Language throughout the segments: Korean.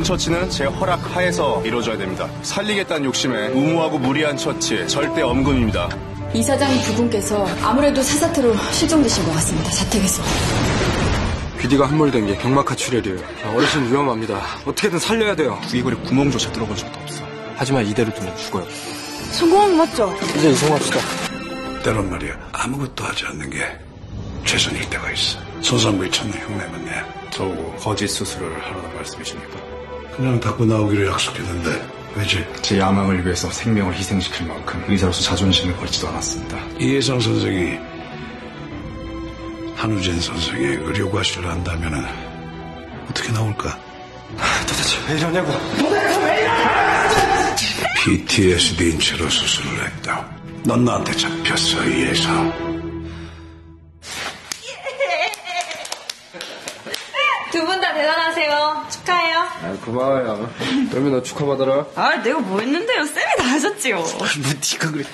처치는 제 허락 하에서 이루어져야 됩니다. 살리겠다는 욕심에 무모하고 무리한 처치 절대 엄금입니다. 이사장 부분께서 아무래도 사사태로 실종되신 것 같습니다. 자택에서. 귀디가 함몰된 게 경막하 출혈이에요. 어르신 위험합니다. 어떻게든 살려야 돼요. 두개골에 구멍조차 뚫어본 적도 없어. 하지만 이대로 두면 죽어요. 성공한 거 맞죠? 이제 이송합시다. 때론 말이야, 아무것도 하지 않는 게 최선일 때가 있어. 소상부에 찾는 흉내만 내. 저보고 거짓 수술을 하라는 말씀이십니까? 그냥 닦고 나오기로 약속했는데 왜지? 제 야망을 위해서 생명을 희생시킬 만큼 의사로서 자존심을 버리지도 않았습니다. 이혜성 선생이 한우진 선생의 의료과실을 한다면 어떻게 나올까? 도대체 왜 이러냐고. PTSD인 채로 수술을 했다. 넌 나한테 잡혔어, 이혜성. 두 분 다 대단하세요. 축하해요. 아, 고마워요. 그러면 너 축하받아라. 아, 내가 뭐 했는데요? 쌤이 다 하셨지요. 뭐 네가 그래.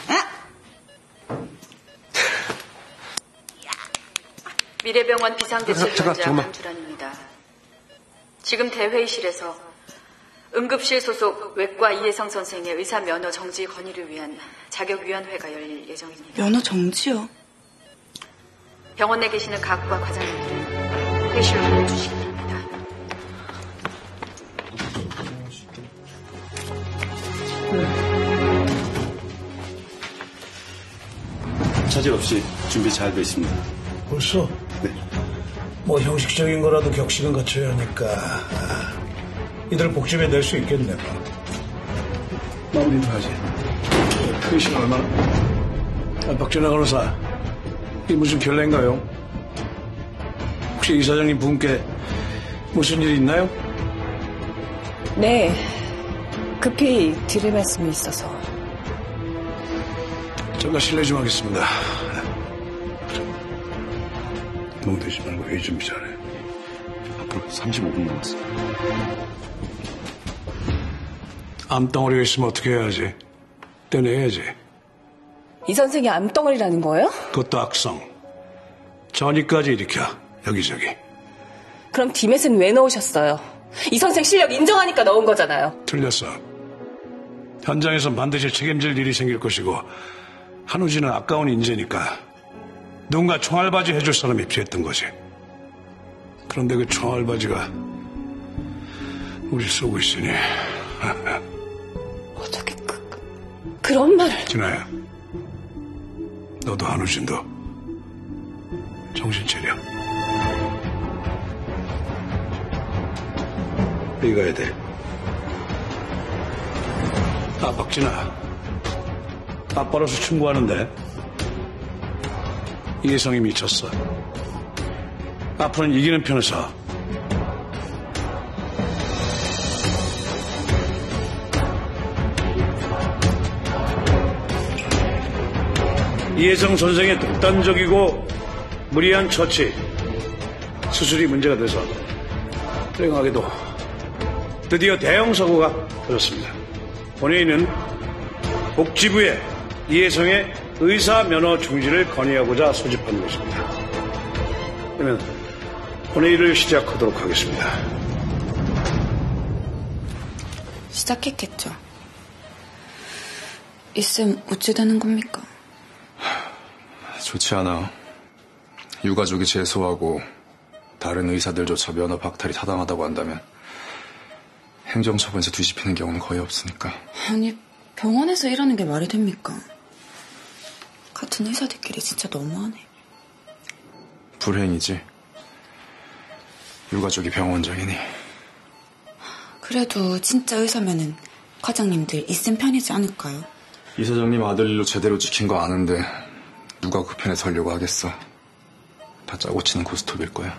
미래병원 비상대책위원장 잠깐만. 한주란입니다. 지금 대회의실에서 응급실 소속 외과 이혜성 선생의 의사 면허 정지 건의를 위한 자격위원회가 열릴 예정입니다. 면허 정지요? 병원 내 계시는 각과 과장님들은 회의실로 보내주시기 바랍니다. 차질 없이 준비 잘 돼 있습니다. 벌써? 네. 뭐 형식적인 거라도 격식은 갖춰야 하니까 이들 복집에 낼 수 있겠네. 마무리도 하지. 회의실 얼마나? 박진아 간호사, 이 무슨 결례인가요? 혹시 이사장님 분께 무슨 일이 있나요? 네. 급히 드릴 말씀이 있어서. 잠깐 실례 좀 하겠습니다. 너무 되지 말고 회의 준비 잘해. 앞으로 35분 남았어. 암덩어리가 있으면 어떻게 해야지? 떼내야지. 이 선생이 암덩어리라는 거예요? 그것도 악성. 전이까지 일으켜. 여기저기. 그럼 디맷은 왜 넣으셨어요? 이 선생 실력 인정하니까 넣은 거잖아요. 틀렸어. 현장에서 반드시 책임질 일이 생길 것이고 한우진은 아까운 인재니까 누군가 총알바지 해줄 사람이 필요했던 거지. 그런데 그 총알바지가 우리 쏘고 있으니 어떻게 그런 말을. 진아야, 너도 한우진도 정신 차려. 여기 가야 돼. 아, 박진아, 아빠로서 충고하는데 이혜성이 미쳤어. 앞으로는 이기는 편에서. 이혜성 선생의 독단적이고 무리한 처치, 수술이 문제가 돼서 불행하게도 드디어 대형 사고가 터졌습니다. 본회의는 복지부에 이혜성의 의사 면허 중지를 건의하고자 소집한 것입니다. 그러면 본회의를 시작하도록 하겠습니다. 시작했겠죠. 이쌤 어찌 되는 겁니까? 좋지 않아. 유가족이 제소하고 다른 의사들조차 면허 박탈이 타당하다고 한다면 행정처분에서 뒤집히는 경우는 거의 없으니까. 아니, 병원에서 이러는 게 말이 됩니까? 같은 의사들끼리 진짜 너무하네. 불행이지. 유가족이 병원장이니. 그래도 진짜 의사면은 과장님들 이쌤 편이지 않을까요? 이사장님 아들 일로 제대로 지킨 거 아는데 누가 그 편에 서려고 하겠어. 다 짜고 치는 고스톱일 거야.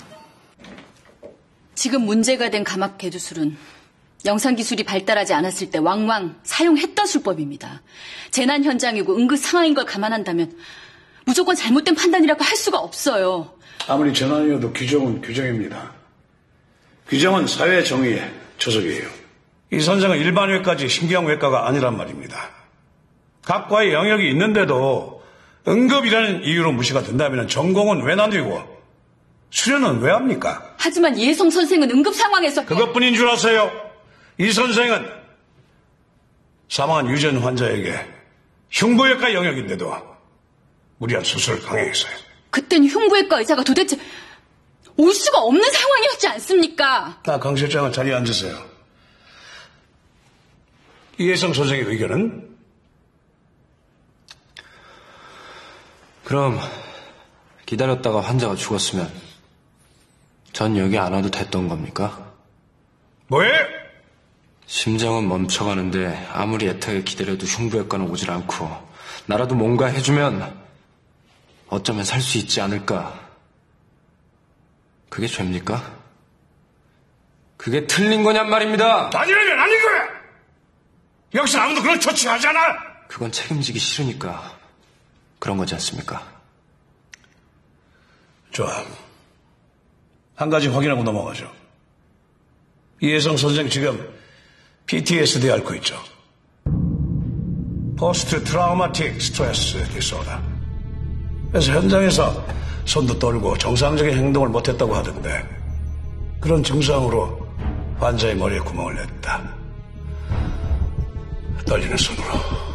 지금 문제가 된 감압 개두술은 영상기술이 발달하지 않았을 때 왕왕 사용했던 술법입니다. 재난 현장이고 응급 상황인 걸 감안한다면 무조건 잘못된 판단이라고 할 수가 없어요. 아무리 재난이어도 규정은 규정입니다. 규정은 사회 정의의 조석이에요. 이 선생은 일반외까지 신경외과가 아니란 말입니다. 각 과의 영역이 있는데도 응급이라는 이유로 무시가 된다면 전공은 왜 나뉘고 수련은 왜 합니까? 하지만 이혜성 선생은 응급 상황에서 그것뿐인 줄 아세요? 이 선생은 사망한 유전 환자에게 흉부외과 영역인데도 무리한 수술을 강행했어요. 그땐 흉부외과 의사가 도대체 올 수가 없는 상황이었지 않습니까? 강 실장은 자리에 앉으세요. 이혜성 선생의 의견은? 그럼 기다렸다가 환자가 죽었으면 전 여기 안 와도 됐던 겁니까? 뭐해? 심장은 멈춰가는데 아무리 애타게 기다려도 흉부외과는 오질 않고 나라도 뭔가 해주면 어쩌면 살 수 있지 않을까. 그게 죄입니까? 그게 틀린 거냔 말입니다. 아니라면 아닌 거야! 여기서 아무도 그런 조치하지 않아! 그건 책임지기 싫으니까 그런 거지 않습니까? 좋아. 한 가지 확인하고 넘어가죠. 이혜성 선생 지금 PTSD 앓고 있죠. 포스트 트라우마틱 스트레스 디소더. 그래서 현장에서 손도 떨고 정상적인 행동을 못했다고 하던데 그런 증상으로 환자의 머리에 구멍을 냈다. 떨리는 손으로.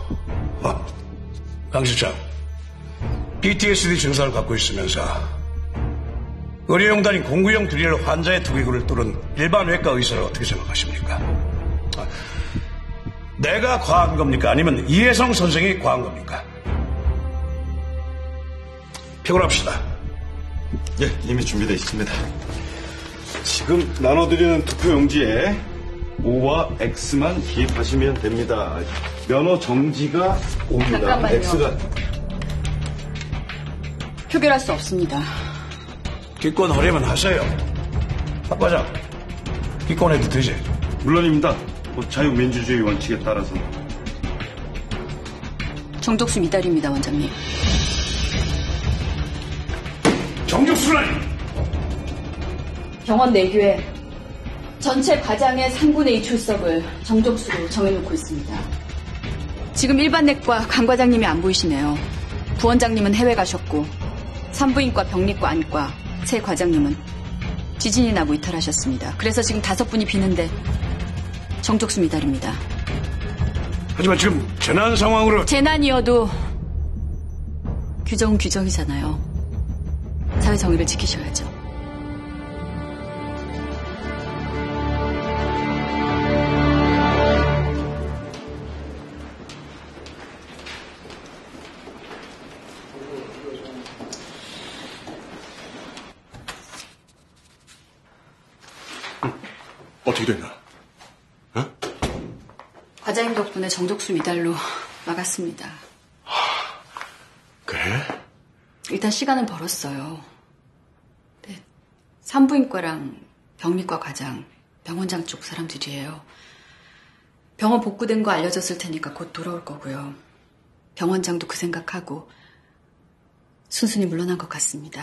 강 실장, PTSD 증상을 갖고 있으면서 의료용단인 공구형 드릴로 환자의 두개골을 뚫은 일반 외과 의사를 어떻게 생각하십니까? 내가 과한 겁니까? 아니면 이혜성 선생이 과한 겁니까? 피곤합시다. 예, 이미 준비되어 있습니다. 지금 나눠드리는 투표용지에 O와 X만 기입하시면 됩니다. 면허 정지가 O입니다. 잠깐만요. X가 표결할 수 없습니다. 기권 하려면 하세요. 박 과장, 기권해도 되지? 물론입니다. 자유민주주의 원칙에 따라서. 정족수 미달입니다, 원장님. 정족수라니! 병원 내규에 전체 과장의 3분의 2 출석을 정족수로 정해놓고 있습니다. 지금 일반 내과 강 과장님이 안 보이시네요. 부원장님은 해외 가셨고 산부인과, 병리과, 안과 새 과장님은 지진이 나고 이탈하셨습니다. 그래서 지금 5분이 비는데 정족수 미달입니다. 하지만 지금 재난 상황으로 재난이어도 규정은 규정이잖아요. 사회 정의를 지키셔야죠. 어떻게 됐나? 과장님 덕분에 정족수 미달로 막았습니다. 그래? 일단 시간은 벌었어요. 네, 산부인과랑 병리과 과장, 병원장 쪽 사람들이에요. 병원 복구된 거 알려졌을 테니까 곧 돌아올 거고요. 병원장도 그 생각하고 순순히 물러난 것 같습니다.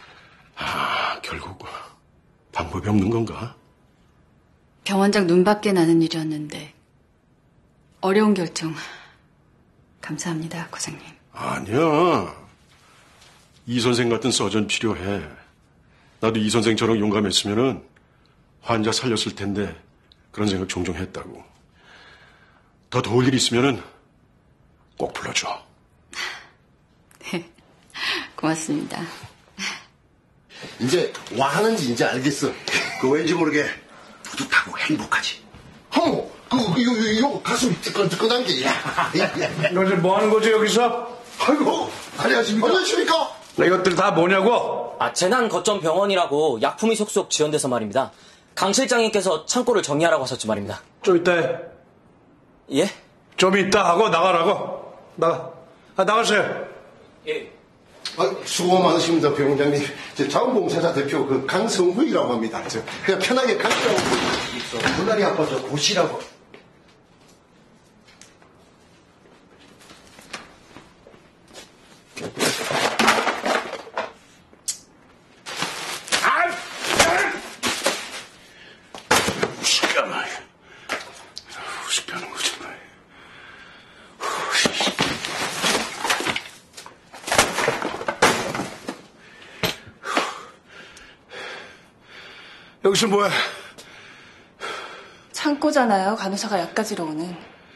결국 방법이 없는 건가? 병원장 눈밖에 나는 일이었는데 어려운 결정 감사합니다, 과장님. 아니야. 이 선생 같은 서전 필요해. 나도 이 선생처럼 용감했으면은 환자 살렸을 텐데 그런 생각 종종 했다고. 더 도울 일 있으면은 꼭 불러줘. 네, 고맙습니다. 이제 와 하는지 이제 알겠어. 그 왠지 모르게 뿌듯하고 행복하지. 어머, 이거 가슴 뜨끈뜨끈한 게. 너 지금 뭐 하는 거지 여기서? 아이고, 안녕하십니까? 안녕하십니까? 이것들 다 뭐냐고? 재난 거점 병원이라고 약품이 속속 지원돼서 말입니다. 강 실장님께서 창고를 정리하라고 하셨지 말입니다. 좀 이따 해. 예? 좀 이따 하고 나가라고. 나가세요. 예. 수고 많으십니다, 병장님. 자원봉사자 대표 강성후이라고 합니다. 그냥 편하게 가시라고. 물날이 아파서 고시라고. 우습게 하는 거지. 여기서 뭐해? 창고잖아요. 간호사가 약 가지러 오는.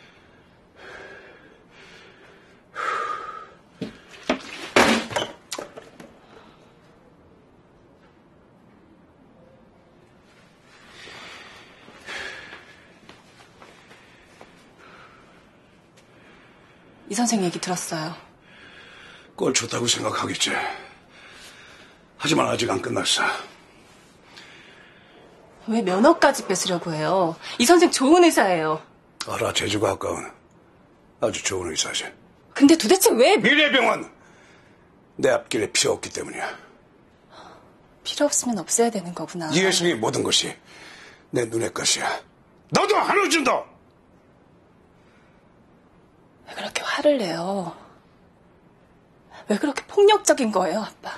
이 선생 얘기 들었어요. 꼴 좋다고 생각하겠지. 하지만 아직 안 끝났어. 왜 면허까지 뺏으려고 해요? 이 선생 좋은 의사예요. 알아, 제주가 가까운 아주 좋은 의사지. 근데 도대체 왜 미래병원! 내 앞길에 필요 없기 때문이야. 필요 없으면 없애야 되는 거구나. 이혜성이 모든 것이 내 눈의 것이야. 너도 하나 준다! 왜 그렇게 화를 내요? 왜 그렇게 폭력적인 거예요, 아빠?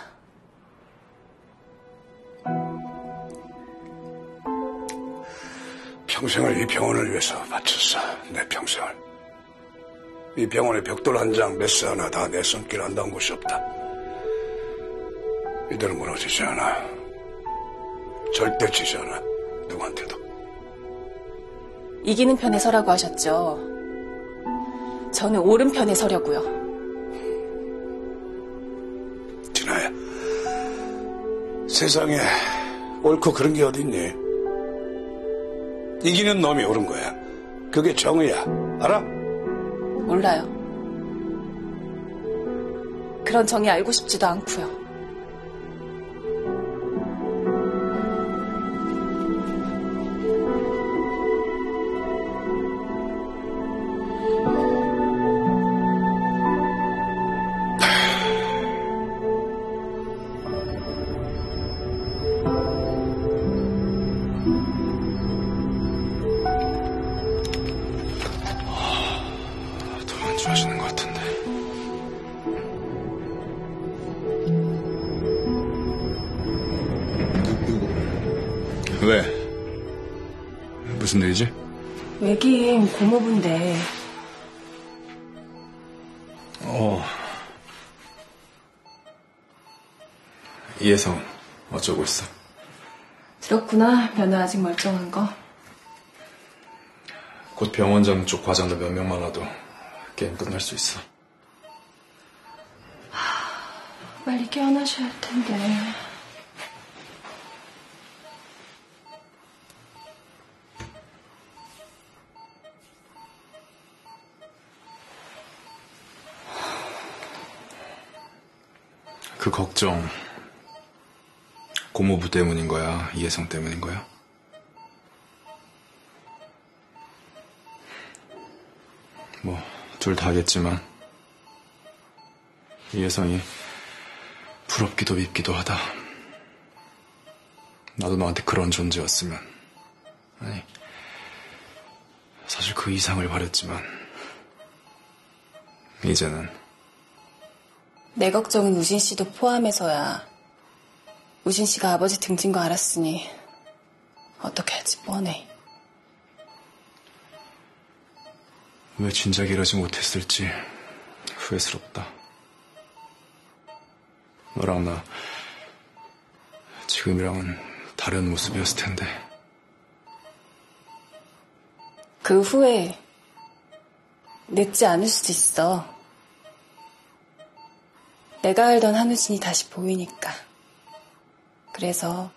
평생을 이 병원을 위해서 바쳤어. 내 평생을. 이 병원의 벽돌 한 장, 메스 하나 다 내 손길 안 닿은 곳이 없다. 이대로 무너지지 않아. 절대 지지 않아. 누구한테도. 이기는 편에 서라고 하셨죠. 저는 옳은 편에 서려고요. 진아야, 세상에 옳고 그런 게 어딨니? 이기는 놈이 옳은 거야. 그게 정의야. 알아? 몰라요. 그런 정의 알고 싶지도 않고요. 좋아하시는 것 같은데. 왜? 무슨 일이지? 외계인 고모부인데. 이혜성 어쩌고 있어? 들었구나. 면허 아직 멀쩡한 거. 곧 병원장 쪽 과장들 몇 명만 와도 게임 끝날 수 있어. 빨리 깨어나셔야 할 텐데. 그 걱정 고모부 때문인 거야? 이혜성 때문인 거야? 뭐 둘 다겠지만 이혜성이 부럽기도 밉기도 하다. 나도 너한테 그런 존재였으면, 아니 사실 그 이상을 바랬지만 이제는 내 걱정은 우진 씨도 포함해서야. 우진 씨가 아버지 등진 거 알았으니 어떻게 할지 뻔해. 왜 진작 이러지 못했을지 후회스럽다. 너랑 나 지금이랑은 다른 모습이었을 텐데. 그 후에 늦지 않을 수도 있어. 내가 알던 한우진이 다시 보이니까. 그래서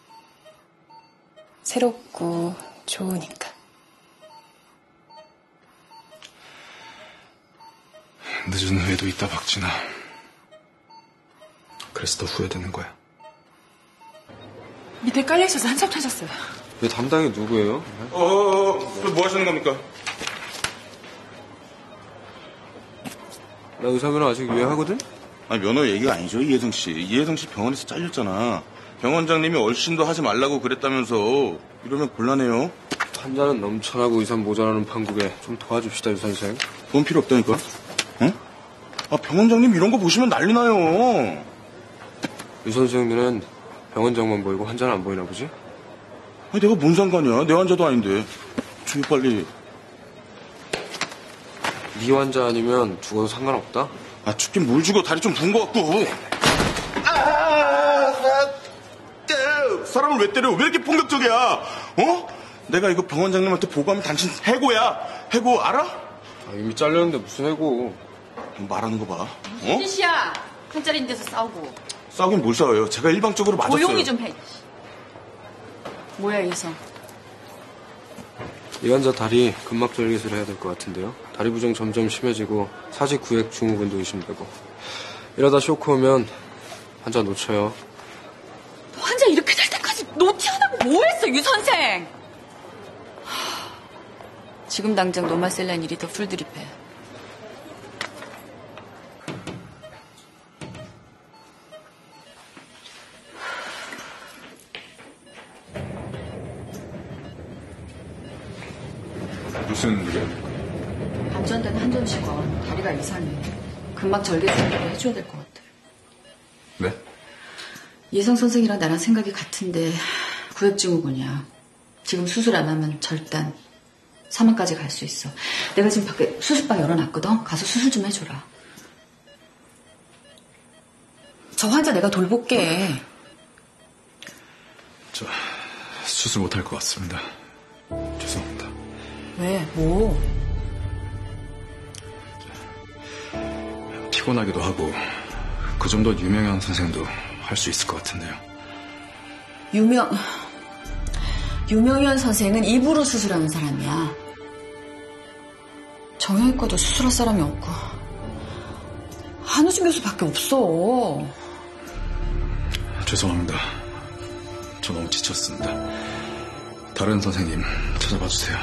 새롭고 좋으니까. 늦은 후회도 있다, 박진아. 그래서 더 후회되는 거야. 밑에 깔려있어서 한참 찾았어요. 내 담당이 누구예요? 뭐 하시는 겁니까? 나 의사면허 아직 유예하거든? 아니, 면허 얘기가 아니죠, 이혜성 씨. 이혜성 씨 병원에서 잘렸잖아. 병원장님이 얼씬도 하지 말라고 그랬다면서. 이러면 곤란해요. 환자는 넘쳐나고 의사 모자라는 판국에 좀 도와줍시다, 유 선생. 돈 필요 없다니까? 응? 아, 병원장님 이런 거 보시면 난리 나요. 유 선생 눈엔 병원장만 보이고 환자는 안 보이나 보지? 아니, 내가 뭔 상관이야. 내 환자도 아닌데. 죽여, 빨리. 네 환자 아니면 죽어도 상관없다? 아, 죽긴 뭘 죽어. 다리 좀 부은 것 같고. 사람을 왜 때려? 왜 이렇게 폭력적이야? 어? 내가 이거 병원장님한테 보고하면 당신 해고야. 해고 알아? 이미 잘렸는데 무슨 해고. 말하는 거 봐. 무슨 짓이야? 한 자리인 데서 싸우고. 싸우긴 뭘 싸워요. 제가 일방적으로 맞았어요. 조용히 좀 해. 뭐야, 예성? 이 환자 다리 근막 절개술을 해야 될 것 같은데요. 다리 부종 점점 심해지고 사직 구획 증후군도 의심되고. 이러다 쇼크 오면 환자 놓쳐요. 환자 이렇게 될 때까지 노티 안 하고 뭐 했어, 유 선생? 지금 당장 노마셀란 2리터 풀드립해. 무슨 일이야? 안전대는 한전 씨가 다리가 이상해. 근막 절개술을 해줘야 될 것 같아. 네? 예성 선생이랑 나랑 생각이 같은데 구획증후군이야. 지금 수술 안 하면 절단, 사망까지 갈 수 있어. 내가 지금 밖에 수술방 열어놨거든. 가서 수술 좀 해줘라. 저 환자 내가 돌볼게. 저 수술 못할 것 같습니다. 죄송합니다. 왜? 뭐? 피곤하기도 하고 그 정도 유명한 선생도 할 수 있을 것 같은데요. 유명현 선생은 입으로 수술하는 사람이야. 정형외과도 수술할 사람이 없고 한우진 교수밖에 없어. 죄송합니다. 저 너무 지쳤습니다. 다른 선생님 찾아봐 주세요.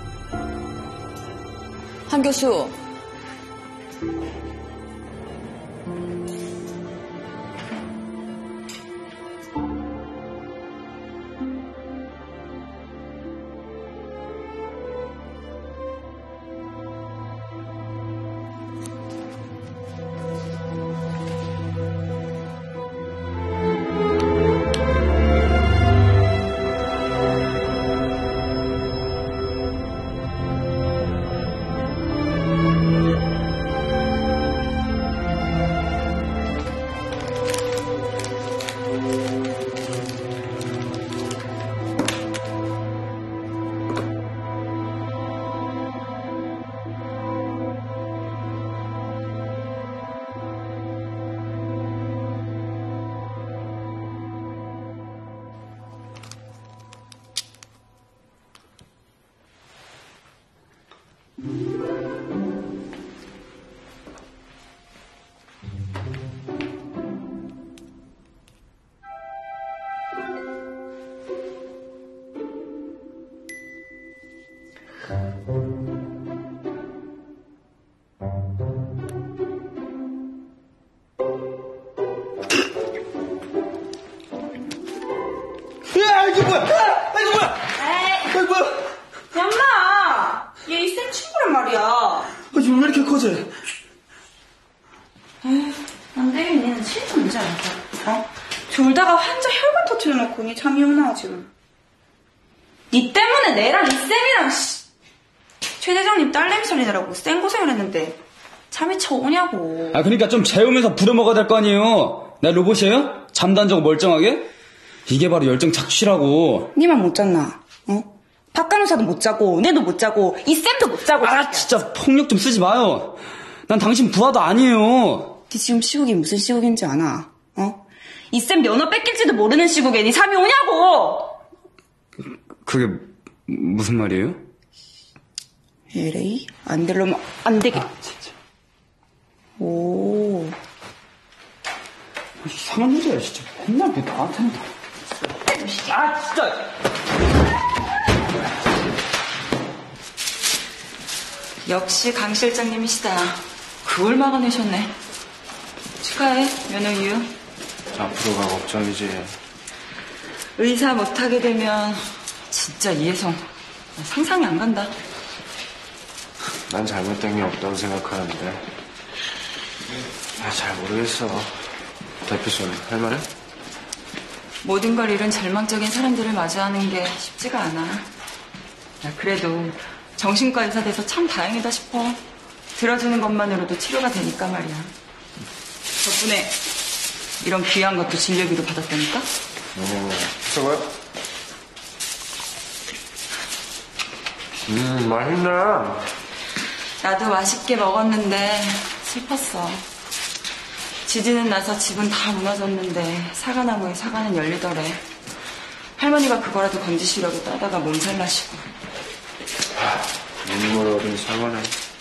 한 교수. 이게 뭐야? 이거 뭐야? 에이, 이거 뭐야? 얌마! 얘 이 쌤 친구란 말이야. 지금 왜 이렇게 커져? 에휴, 안 되겠니? 얘는 진짜 문제 아닐까? 졸다가 환자 혈관 터트려놓고 니 잠이 오나 지금. 니 때문에 내랑 이 쌤이랑 최 대장님 딸내미 살리느라고 쌩 고생을 했는데 잠이 쳐오냐고. 그러니까 좀 재우면서 부려먹어야 될 거 아니에요. 나 로봇이에요? 잠도 안 자고 멀쩡하게? 이게 바로 열정 착취라고. 니만 못 잤나? 박간호사도 못 자고 내도 못 자고 이 쌤도 못 자고. 진짜 폭력 좀 쓰지 마요. 난 당신 부하도 아니에요. 니 지금 시국이 무슨 시국인지 아나? 이 쌤 면허 뺏길지도 모르는 시국에 니 잠이 오냐고. 그게 무슨 말이에요? 에레이? 안 되려면 안 되겠지. 오. 이상한 여자야 진짜. 맨날 왜 나한테는 다. 진짜. 역시 강 실장님이시다. 그걸 막아내셨네. 축하해, 면허 이유. 앞으로가 걱정이지. 의사 못하게 되면 진짜 이혜성 상상이 안 간다. 난 잘못된 게 없다고 생각하는데. 잘 모르겠어. 대표님, 할 말해? 모든 걸 잃은 절망적인 사람들을 마주하는 게 쉽지가 않아. 그래도 정신과 의사 돼서 참 다행이다 싶어. 들어주는 것만으로도 치료가 되니까 말이야. 덕분에 이런 귀한 것도 진료비로 받았다니까? 저거요? 맛있네. 나도 맛있게 먹었는데 슬펐어. 지진은 나서 집은 다 무너졌는데 사과나무에 사과는 열리더래. 할머니가 그거라도 건지시려고 따다가 몸살 나시고. 눈물 어린 사과네.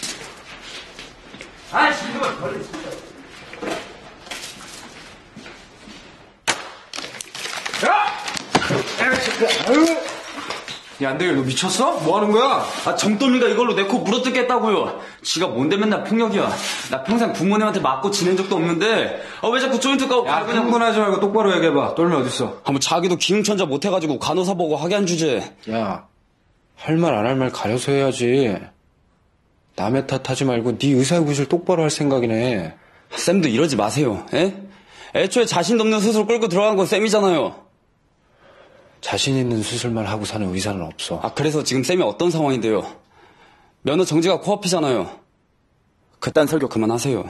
야, 안되길 너 미쳤어? 뭐 하는 거야? 정돌리가 이걸로 내 코 물어뜯겠다고요. 지가 뭔데 맨날 폭력이야. 나 평생 부모님한테 맞고 지낸 적도 없는데 왜 자꾸 조인트 까고 야, 흥분하지 말고 똑바로 얘기해봐. 똘미 어딨어? 뭐 자기도 기흥천자 못해가지고 간호사 보고 하게 한 주제. 야, 할 말 안 할 말 가려서 해야지. 남의 탓하지 말고 네 의사구실 똑바로 할 생각이네. 쌤도 이러지 마세요. 에? 애초에 자신도 없는 스스로 끌고 들어간 건 쌤이잖아요. 자신 있는 수술만 하고 사는 의사는 없어. 그래서 지금 쌤이 어떤 상황인데요? 면허 정지가 코앞이잖아요. 그딴 설교 그만하세요.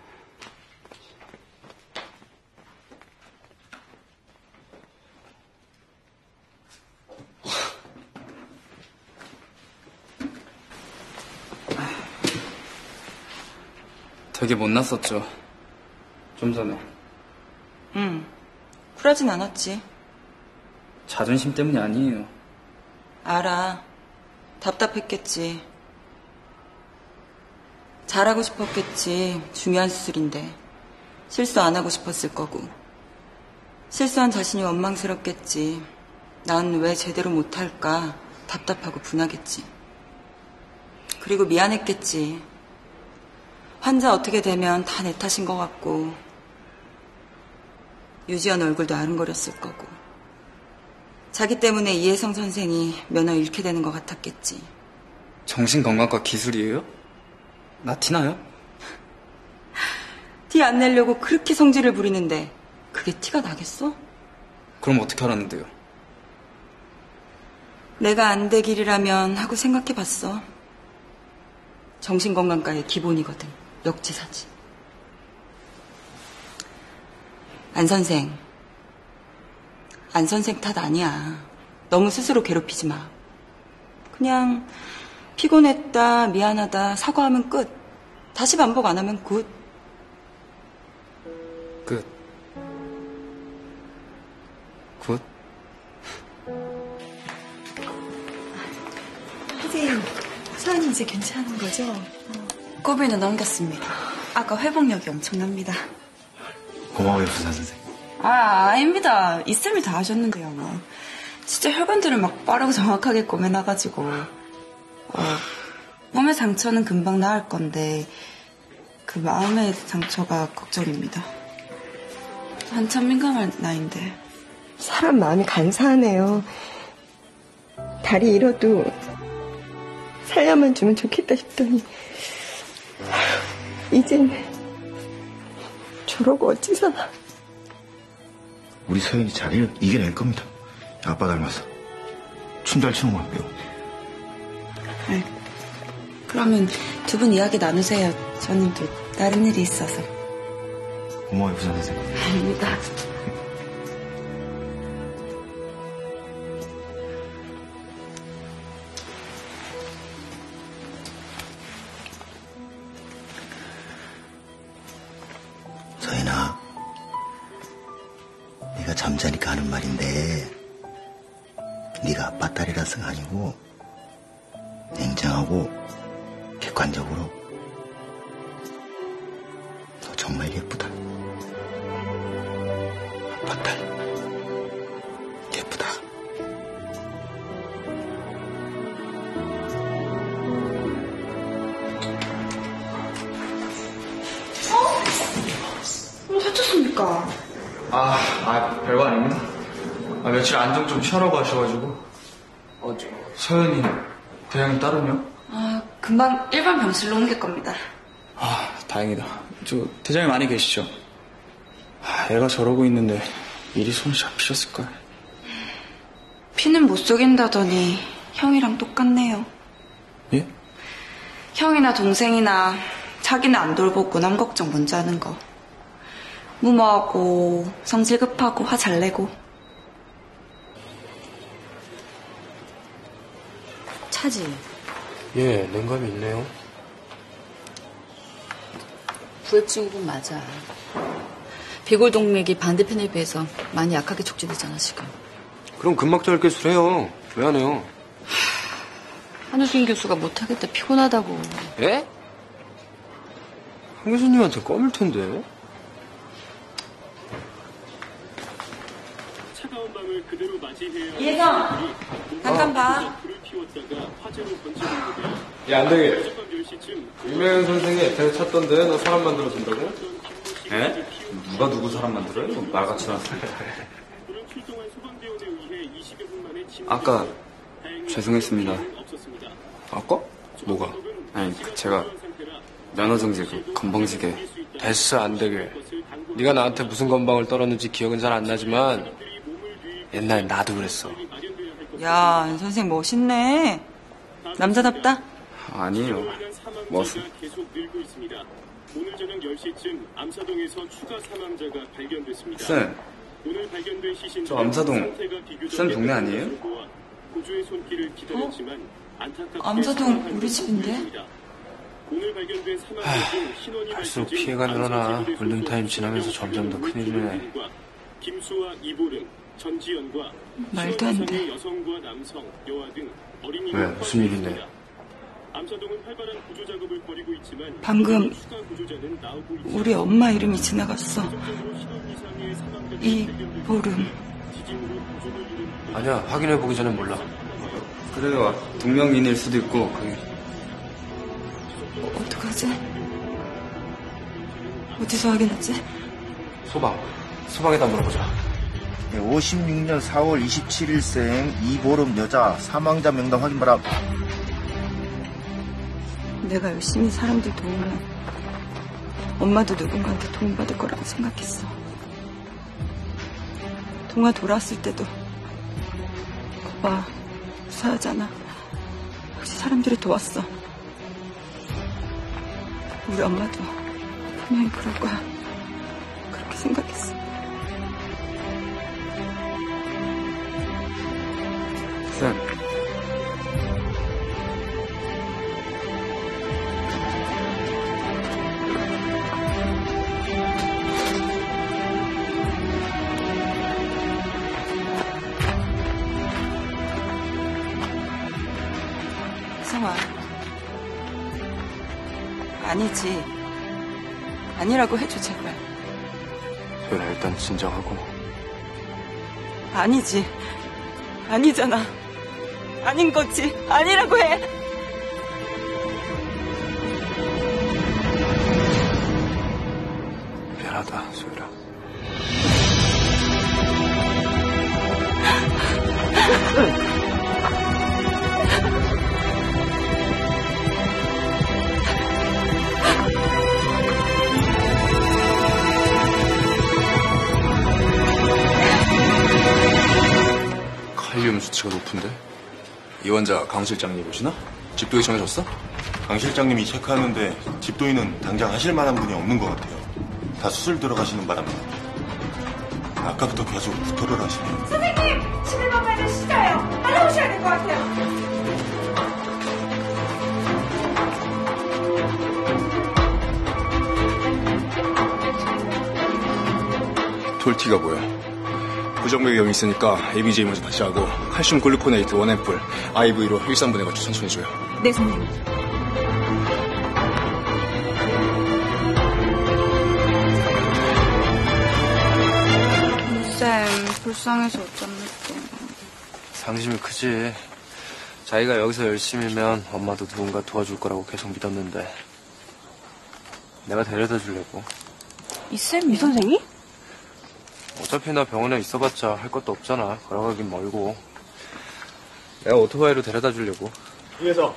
되게 못났었죠. 좀 전에. 쿨하진 않았지. 자존심 때문이 아니에요. 알아. 답답했겠지. 잘하고 싶었겠지. 중요한 수술인데. 실수 안 하고 싶었을 거고. 실수한 자신이 원망스럽겠지. 난 왜 제대로 못할까 답답하고 분하겠지. 그리고 미안했겠지. 환자 어떻게 되면 다 내 탓인 것 같고 유지연 얼굴도 아른거렸을 거고 자기 때문에 이혜성 선생이 면허 잃게 되는 것 같았겠지. 정신건강과 기술이에요? 나 티나요? 티 안 내려고 그렇게 성질을 부리는데 그게 티가 나겠어? 그럼 어떻게 하라는데요? 내가 안 되길이라면 하고 생각해봤어. 정신건강과의 기본이거든. 역지사지. 안 선생 탓 아니야. 너무 스스로 괴롭히지 마. 그냥 피곤했다, 미안하다, 사과하면 끝. 다시 반복 안 하면 굿. 끝. 굿? 선생님, 수환이 이제 괜찮은 거죠? 고비는 넘겼습니다. 아까 회복력이 엄청납니다. 고마워요, 부사 선생님. 아닙니다. 이쌤이 다 하셨는데요, 뭐. 진짜 혈관들을 막 빠르고 정확하게 꼬매놔가지고. 몸의 상처는 금방 나을 건데, 그 마음의 상처가 걱정입니다. 한참 민감할 나이인데. 사람 마음이 간사하네요. 다리 잃어도 살려만 주면 좋겠다 싶더니 이젠 저러고 어찌 사나. 우리 서연이 잘 이겨낼 겁니다. 아빠 닮아서 춤 잘 추는 것 같고요. 네. 그러면 두 분 이야기 나누세요. 저는 또 다른 일이 있어서. 고마워요, 부산 선생님. 아닙니다. 서연아, 네가 잠자니까 하는 말인데 네가 아빠 딸이라서가 아니고 냉정하고 객관적으로 너 정말 예쁘다. 아빠 딸 예쁘다. 다쳤습니까? 별거 아닙니다. 며칠 안정 좀 취하라고 하셔가지고. 서연이 대양이 따르냐? 금방 일반 병실로 옮길 겁니다. 다행이다. 대장이 많이 계시죠? 애가 저러고 있는데 일이 손이 잡히셨을까? 피는 못 속인다더니 형이랑 똑같네요. 예? 형이나 동생이나 자기는 안 돌보고 남 걱정 먼저 하는 거. 무모하고 성질 급하고 화 잘 내고. 차지. 예, 냉감이 있네요. 부액증후군 맞아. 비골동맥이 반대편에 비해서 많이 약하게 촉진되잖아, 지금. 그럼 근막장을 깨수해요. 왜 안 해요? 한우진 교수가 못하겠다, 피곤하다고. 예? 한 교수님한테 껌일 텐데. 이혜성, 잠깐 봐. 야, 안 되게. 유명한 선생이 애타게 찾던데 너 사람 만들어준다고? 예? 누가 누구 사람 만들어요? 말같이 나왔어. 아까 죄송했습니다. 아까? 뭐가? 아니 제가 면허정지 그 건방지게. 됐어, 안 되게. 네가 나한테 무슨 건방을 떨었는지 기억은 잘 안 나지만 옛날에 나도 그랬어. 야, 선생 멋있네. 남자답다. 아니에요. 멋은. 오늘 저녁 10시쯤 암사동에서 추가 사망자가 발견됐습니다. 쌤, 저 암사동 쌤 동네 아니에요? 구조의 손길을 기다렸지만 암사동 우리 집인데? 오늘 발견된 사망자 중 신원이 갈수록 피해가 늘어나. 골든타임 지나면서 점점 더 큰일이네. 김수와 이보름, 전지현과 말도 안 돼. 여성과 남성, 여아 등 어린이가 왜? 무슨 일인데? 암사동은 활발한 구조 작업을 벌이고 있지만 방금 추가 구조자는 나오고 있지 우리 엄마 이름이 지나갔어. 이보름. 아니야, 확인해보기 전엔 몰라. 그래요. 동명이인일 수도 있고. 어떡하지? 어디서 확인하지? 소방에다 물어보자. 56년 4월 27일생 이보름 여자 사망자 명단 확인 바람. 내가 열심히 사람들 도우면 엄마도 누군가한테 도움받을 거라고 생각했어. 동아 돌아왔을 때도 거봐, 무사하잖아. 역시 사람들이 도왔어. 우리 엄마도 분명히 그럴 거야. 그렇게 생각했어. 쌤, 혜성아, 아니지. 아니라고 해줘, 제발. 소연아, 일단 진정하고. 아니지. 아니잖아. 아닌 거지. 아니라고 해. 미안하다, 소연아. 칼륨 수치가 높은데? 이 환자 강 실장님 보시나? 집도의 정해줬어? 강 실장님이 체크하는데 집도인은 당장 하실 만한 분이 없는 것 같아요. 다 수술 들어가시는 바람에 아까부터 계속 구토를 하시네요. 선생님! 11번 발을 시자예요. 빨리 오셔야 될 것 같아요. 돌티가 뭐야? 부정맥이 있으니까 ABJ 먼저 다시 하고 칼슘 글루코네이트 1앰플 IV로 1~3분의 걸쳐 천천히 줘요. 네, 선생님. 쌤, 불쌍해서 어쩌면 상심이 크지. 자기가 여기서 열심히면 엄마도 누군가 도와줄 거라고 계속 믿었는데 내가 데려다 주려고. 이 선생이? 어차피 나 병원에 있어봤자 할 것도 없잖아. 걸어가긴 멀고. 내가 오토바이로 데려다 주려고. 위에서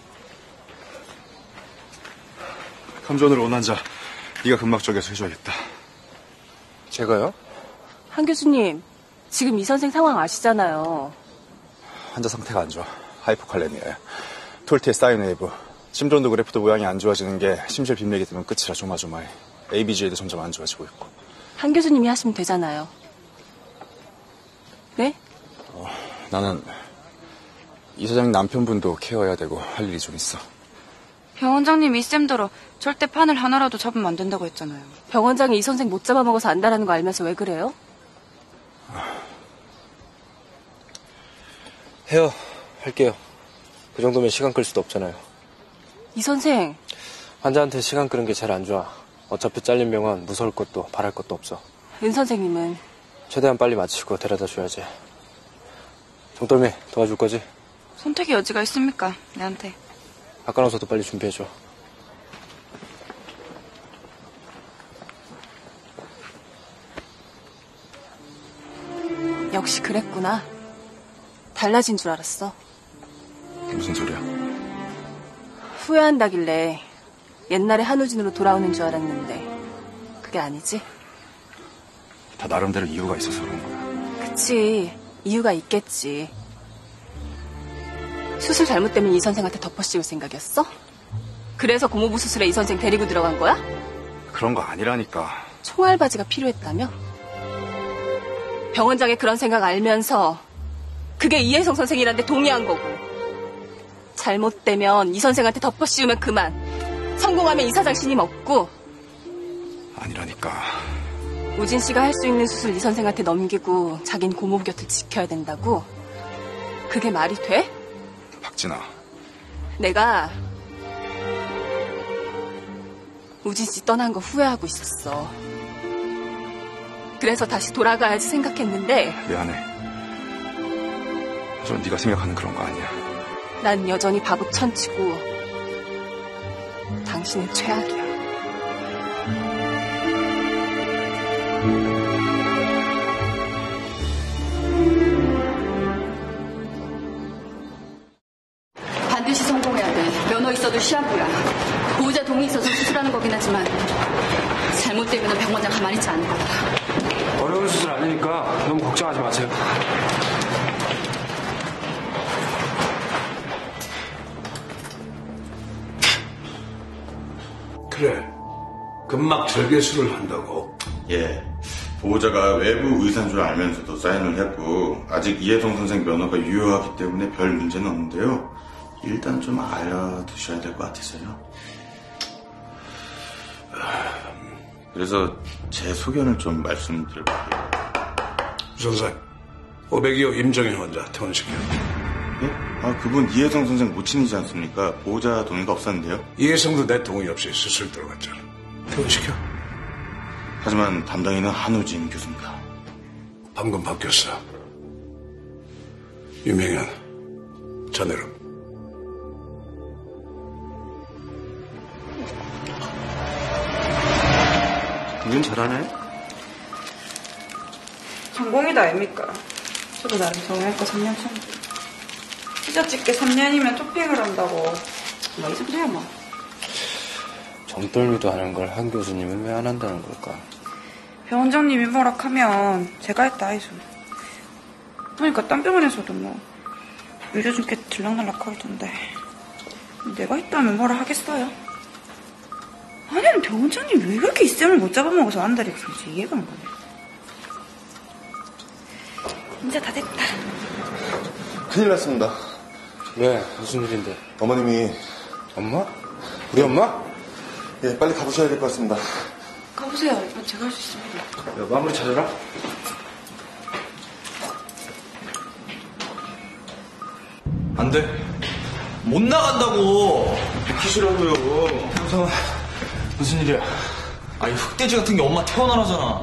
감전으로 온 환자 네가 근막 쪽에서 해줘야겠다. 제가요? 한 교수님, 지금 이 선생 상황 아시잖아요. 환자 상태가 안 좋아. 하이포칼레미아야. 톨티에 사인웨이브. 심전도 그래프도 모양이 안 좋아지는 게 심실 빈맥이 되면 끝이라 조마조마해. ABGA도 점점 안 좋아지고 있고. 한 교수님이 하시면 되잖아요. 네? 나는 이 사장님 남편분도 케어해야 되고 할 일이 좀 있어. 병 원장님이 쌤들어 절대 판을 하나라도 잡으면 안 된다고 했잖아요. 병 원장이 이 선생 못 잡아먹어서 안다라는 거 알면서 왜 그래요? 해요. 할게요. 그 정도면 시간 끌 수도 없잖아요. 이 선생. 환자한테 시간 끄는 게 제일 안 좋아. 어차피 잘린 병원 무서울 것도 바랄 것도 없어. 은 선생님은? 최대한 빨리 마치고 데려다 줘야지. 정돌미 도와줄 거지? 선택의 여지가 있습니까? 내한테. 아까워서도 빨리 준비해줘. 역시 그랬구나. 달라진 줄 알았어. 무슨 소리야? 후회한다길래 옛날에 한우진으로 돌아오는 줄 알았는데 그게 아니지? 다 나름대로 이유가 있어서 그런 거야. 그치. 이유가 있겠지. 수술 잘못되면 이 선생한테 덮어씌울 생각이었어? 그래서 고모부 수술에 이 선생 데리고 들어간 거야? 그런 거 아니라니까. 총알바지가 필요했다며? 병원장의 그런 생각 알면서 그게 이혜성 선생이란데 동의한 거고, 잘못되면 이 선생한테 덮어씌우면 그만, 성공하면 이 사장 신임 없고. 아니라니까. 우진 씨가 할 수 있는 수술 이 선생한테 넘기고 자긴 고모부 곁을 지켜야 된다고? 그게 말이 돼? 박진아. 내가 우진 씨 떠난 거 후회하고 있었어. 그래서 다시 돌아가야지 생각했는데. 미안해. 저 네가 생각하는 그런 거 아니야. 난 여전히 바보 천치고 당신은 최악이야. 반드시 성공해야 돼. 면허 있어도 시한부야. 보호자 동의 있어서 수술하는 거긴 하지만 잘못되면 병원장 가만히 있지 않을 거야. 어려운 수술 아니니까 너무 걱정하지 마세요. 그래. 근막 절개술을 한다고? 예. 보호자가 외부 의사인 줄 알면서도 사인을 했고 아직 이혜성 선생 면허가 유효하기 때문에 별 문제는 없는데요. 일단 좀 알아두셔야 될 것 같아서요. 그래서 제 소견을 좀 말씀드려볼게요. 선생, 502호 임정현 환자 퇴원시켜요. 예? 아, 그분 이혜성 선생 모친이지 않습니까? 보호자 동의가 없었는데요. 이혜성도 내 동의 없이 수술 들어갔잖아. 퇴원시켜. 하지만 담당인은 한우진 교수입니다. 방금 바뀌었어. 유명현, 자네로. 이건 잘하네. 전공이다 아닙니까? 저도 나름 정형외과 3년 차. 피자 찍게 3년이면 토핑을 한다고. 뭐 이 정도야 뭐. 정떨미도 하는 걸 한 교수님은 왜 안 한다는 걸까? 병 원장님이 뭐락하면 제가 했다 아이소. 보니까 딴 병원에서도 뭐 의료 중계 들락날락 하던데 내가 했다면 뭐라 하겠어요? 아니 병 원장님 왜 그렇게 이 쌤을 못 잡아먹어서 안달이 있는지 이해가 안 가네. 이제 다 됐다. 큰일 났습니다. 왜? 무슨 일인데? 어머님이. 엄마? 우리 엄마? 예, 빨리 가보셔야 될 것 같습니다. 가보세요. 이건 제가 할 수 있습니다. 야, 마무리 찾아라. 안 돼. 못 나간다고. 비키시라고요. 형상아, 무슨 일이야? 아니, 흑돼지 같은 게 엄마 태어나라잖아.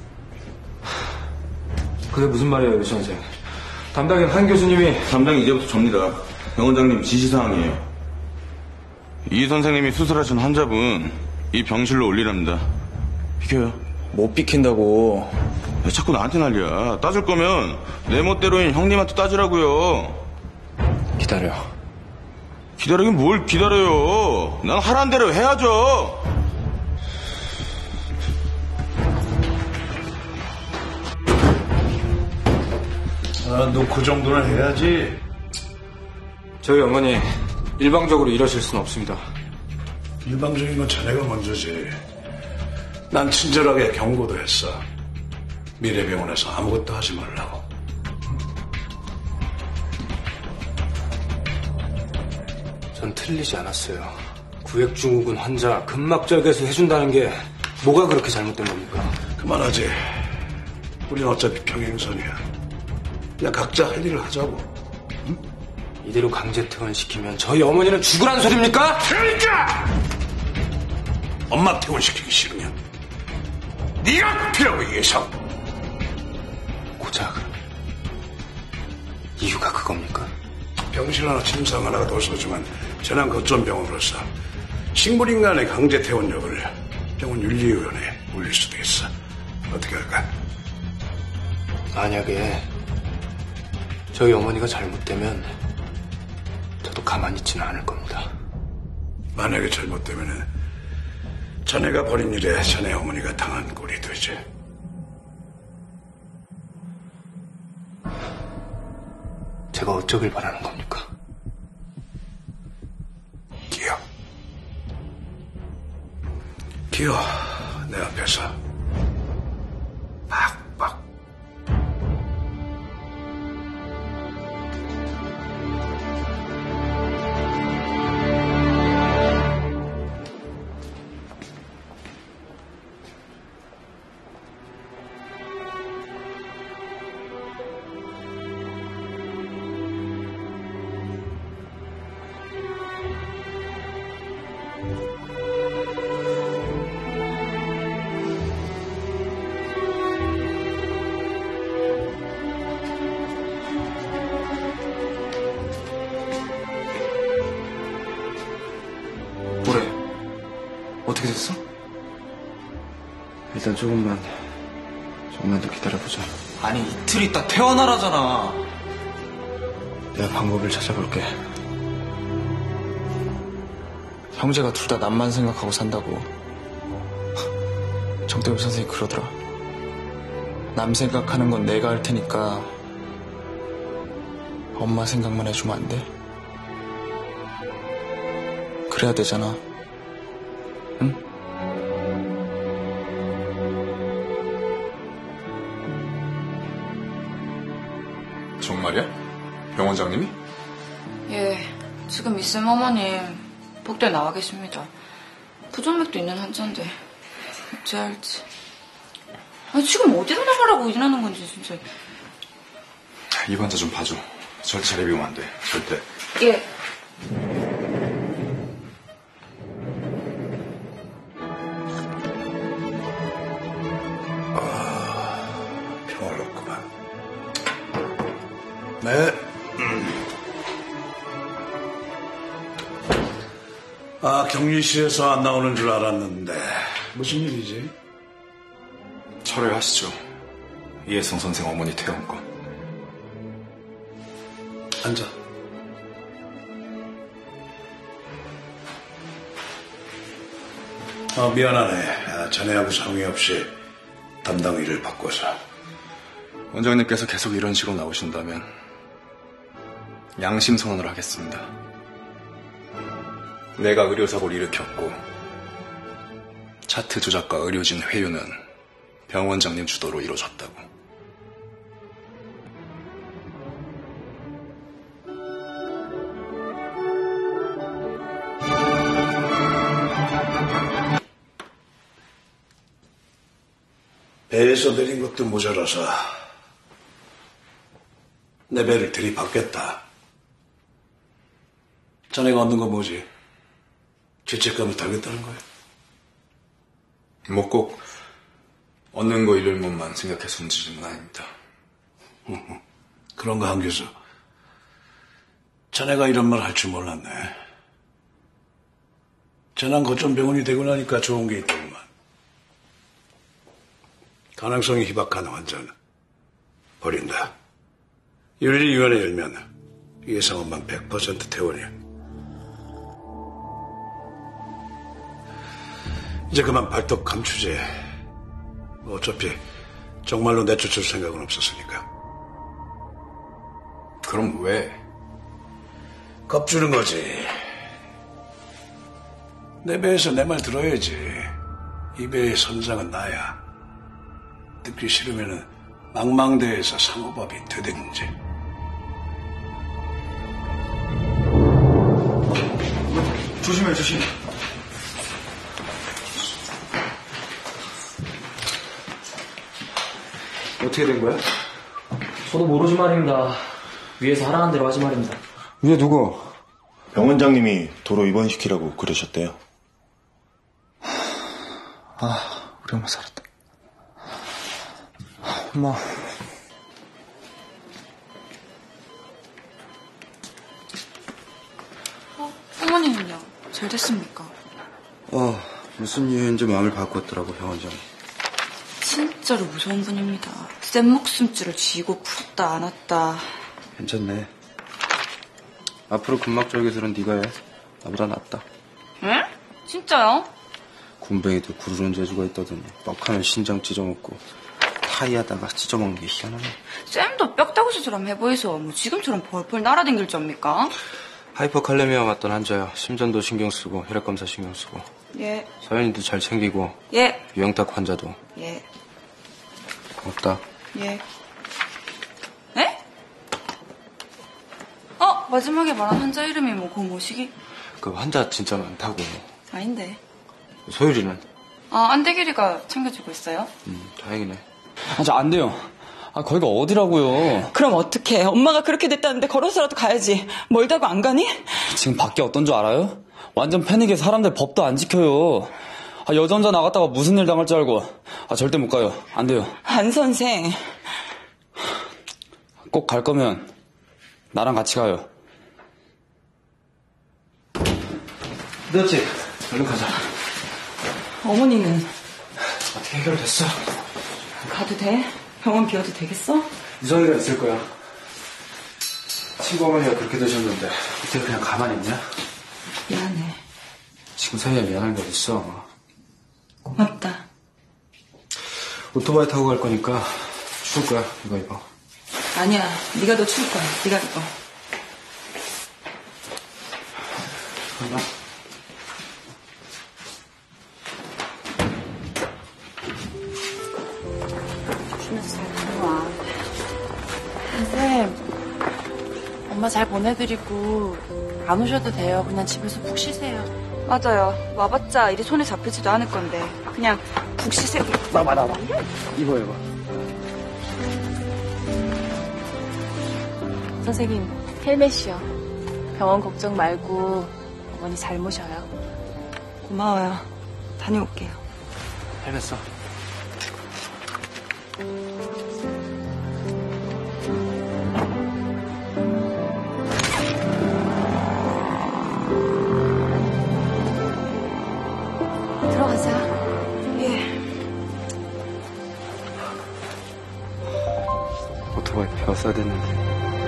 그게 무슨 말이에요, 유 선생? 담당인 한 교수님이. 담당이 이제부터 접니다. 병원장님 지시사항이에요. 이 선생님이 수술하신 환자분 이 병실로 올리랍니다. 비켜요. 못 비킨다고. 왜 자꾸 나한테 난리야. 따질 거면 내 멋대로인 형님한테 따지라고요. 기다려. 기다리긴 뭘 기다려요. 난 하라는 대로 해야죠. 아, 너 그 정도는 해야지. 저희 어머니 일방적으로 이러실 수는 없습니다. 일방적인 건 자네가 먼저지. 난 친절하게 경고도 했어. 미래병원에서 아무것도 하지 말라고. 전 틀리지 않았어요. 구획증후군 환자 근막절개술 해준다는 게 뭐가 그렇게 잘못된 겁니까? 그만하지. 우린 어차피 평행선이야. 그냥 각자 할 일을 하자고. 응? 이대로 강제 퇴원시키면 저희 어머니는 죽으란 소리입니까? 그러니까! 엄마 퇴원시키기 싫으면 네가 필요하고 예상. 고작 이유가 그겁니까? 병실 하나 침상 하나가 더 소중한 재난 거점병원으로서 식물인간의 강제 퇴원력을 병원 윤리위원회에 올릴 수도 있어. 어떻게 할까? 만약에 저희 어머니가 잘못되면 저도 가만히 있지는 않을 겁니다. 만약에 잘못되면은 자네가 벌인 일에 자네 어머니가 당한 꼴이 되지. 제가 어쩌길 바라는 겁니까? 기어 내 앞에서 팍팍. 어떻게 됐어? 일단 조금만 더 기다려보자. 아니, 이틀 있다 퇴원하라잖아. 내가 방법을 찾아볼게. 형제가 둘 다 남만 생각하고 산다고. 정대엽 선생님이 그러더라. 남 생각하는 건 내가 할 테니까 엄마 생각만 해주면 안 돼? 그래야 되잖아. 응? 정말이야? 병원장님이? 예, 지금 이쌤 어머님 복도에 나와 계십니다. 부정맥도 있는 환자인데 어찌할지. 아니, 지금 어디로 나가라고 일하는 건지 진짜. 이 환자 좀 봐줘. 절대 자리 비우면 안 돼. 절대. 예. 평화롭구만. 네. 격리실에서 안 나오는 줄 알았는데 무슨 일이지? 철회하시죠. 이혜성 선생 어머니 퇴원권. 앉아. 미안하네. 자네하고 상의 없이 담당 일을 바꿔서. 원장님께서 계속 이런 식으로 나오신다면 양심 선언을 하겠습니다. 내가 의료사고를 일으켰고 차트 조작과 의료진 회유는 병원장님 주도로 이루어졌다고. 배에서 내린 것도 모자라서 내 배를 들이받겠다. 자네가 얻는 건 뭐지? 죄책감을 달겠다는 거야? 뭐 꼭 얻는 거 잃는 것만 생각해서 움직이는 건 아닙니다. 그런가 한 교수. 자네가 이런 말 할 줄 몰랐네. 재난 거점병원이 되고 나니까 좋은 게 있더구만. 가능성이 희박한 환자는 버린다. 윤리위원회 열면 예상원만 100% 퇴원이야. 이제 그만 발톱 감추지. 어차피 정말로 내쫓을 생각은 없었으니까. 그럼 왜? 겁주는 거지. 내 배에서 내 말 들어야지. 이 배의 선장은 나야. 듣기 싫으면은 망망대해에서 상호법이 되든지. 조심해, 조심. 어떻게 된 거야? 저도 모르지 말입니다. 위에서 하라는 대로 하지 말입니다. 위에 누구? 병원장님이 도로 입원시키라고 그러셨대요. 우리 엄마 살았다. 엄마. 어머니는요? 잘 됐습니까? 무슨 이유인지 마음을 바꿨더라고, 병원장. 진짜로 무서운 분입니다. 센 목숨줄을 쥐고 풀었다 안 왔다. 괜찮네. 앞으로 근막절개술은 네가 해. 나보다 낫다. 응? 진짜요? 군뱅이도 구르는 재주가 있다더니 뻑하면 신장 찢어먹고 타이하다가 찢어먹는 게 희한하네. 쌤도 뼈다구 수술 한번 해보이소. 뭐 지금처럼 펄펄 날아댕길 점입니까? 하이퍼칼레미아 맞던 환자야. 심전도 신경 쓰고 혈액검사 신경 쓰고. 예. 서연이도 잘 챙기고. 예. 유영탁 환자도. 예. 고맙다. 예. 에? 마지막에 말한 환자 이름이 뭐 고모시기? 그 환자 진짜 많다고. 아닌데. 소율이는? 안대길이가 챙겨주고 있어요. 다행이네. 저 안 돼요. 거기가 어디라고요? 그럼 어떡해. 엄마가 그렇게 됐다는데 걸어서라도 가야지. 멀다고 안 가니? 지금 밖에 어떤 줄 알아요? 완전 패닉에 사람들 법도 안 지켜요. 여자 혼자 나갔다가 무슨 일 당할 줄 알고. 절대 못 가요. 안 돼요. 안 선생. 꼭 갈 거면 나랑 같이 가요. 늦었지? 얼른 가자. 어머니는 어떻게 해결됐어? 가도 돼? 병원 비워도 되겠어? 유성이가 있을 거야. 친구 어머니가 그렇게 되셨는데 어떻게 그냥 가만히 있냐? 미안해. 지금 사이에 미안한 게 어딨어. 고맙다. 오토바이 타고 갈 거니까 추울 거야. 이거 입어. 아니야. 네가 더 추울 거야. 네가 입어. 간다. 쌤, 엄마 잘 보내드리고 안 오셔도 돼요. 그냥 집에서 푹 쉬세요. 맞아요. 와봤자 일이 손에 잡히지도 않을 건데 그냥 푹 쉬세요. 나봐. 입어. 선생님, 헬멧이요. 병원 걱정 말고 어머니 잘 모셔요. 고마워요. 다녀올게요. 헬멧 써. 들어가자. 예. 오토바이 배웠어야 됐는데.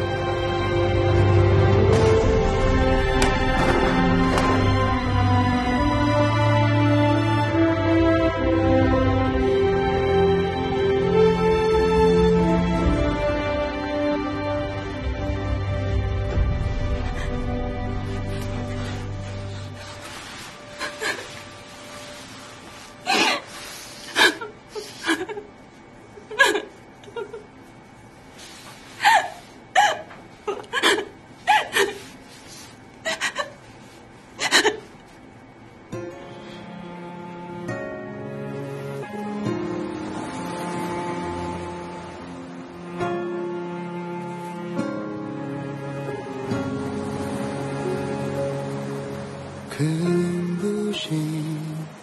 눈부신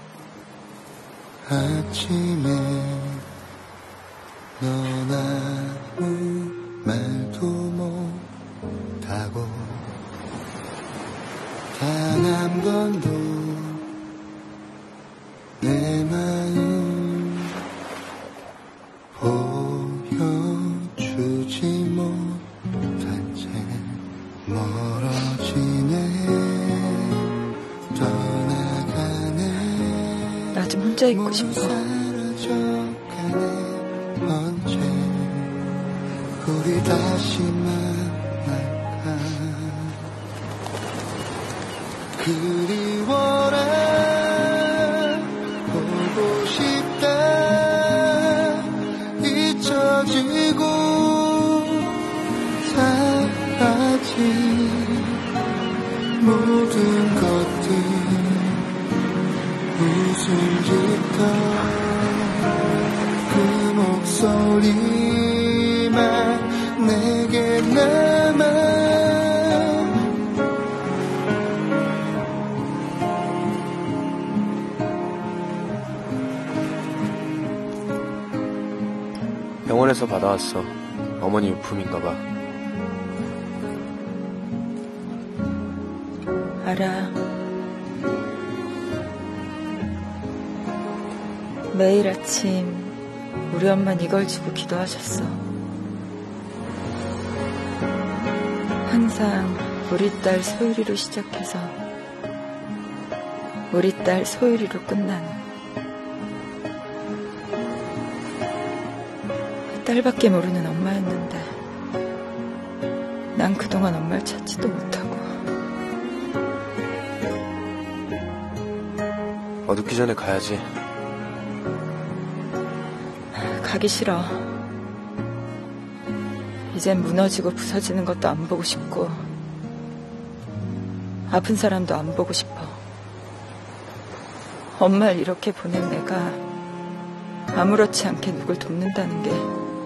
아침에 넌 아무 말도 못하고 단 한 번도 내 마음 보여주지 못한 채 멀어지네 나 좀 혼자 있고 싶어. 언제 우리 다시 만날까 그리워라 보고 싶다 잊혀지고 사라진 모든 것들 소리만 내게 남아. 병원에서 받아왔어. 어머니 유품인가 봐. 알아. 매일 아침 우리 엄마는 이걸 주고 기도하셨어. 항상 우리 딸 소율이로 시작해서 우리 딸 소율이로 끝나는. 딸밖에 모르는 엄마였는데 난 그동안 엄마를 찾지도 못하고. 어둡기 전에 가야지. 가기 싫어. 이젠 무너지고 부서지는 것도 안 보고 싶고 아픈 사람도 안 보고 싶어. 엄마를 이렇게 보낸 내가 아무렇지 않게 누굴 돕는다는 게